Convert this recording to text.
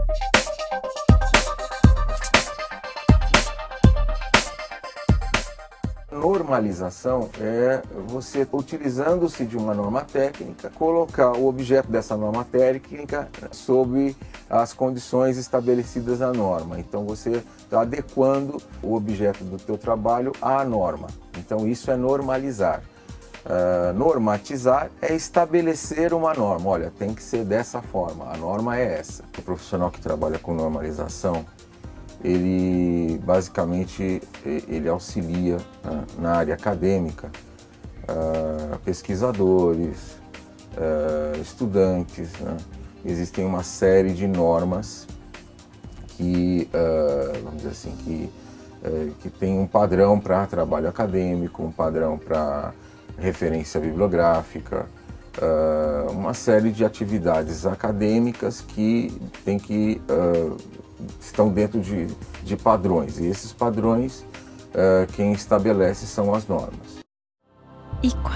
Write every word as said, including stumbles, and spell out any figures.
Normalização é você, utilizando-se de uma norma técnica, colocar o objeto dessa norma técnica sob as condições estabelecidas na norma. Então você está adequando o objeto do teu trabalho à norma. Então isso é normalizar. Uh, normatizar é estabelecer uma norma. Olha, tem que ser dessa forma, a norma é essa. O profissional que trabalha com normalização, ele basicamente ele auxilia, né, na área acadêmica, uh, pesquisadores, uh, estudantes, né? Existem uma série de normas que, uh, vamos dizer assim, que, uh, que tem um padrão para trabalho acadêmico, um padrão para referência bibliográfica, uh, uma série de atividades acadêmicas que tem que uh, estão dentro de, de padrões, e esses padrões, uh, quem estabelece são as normas. E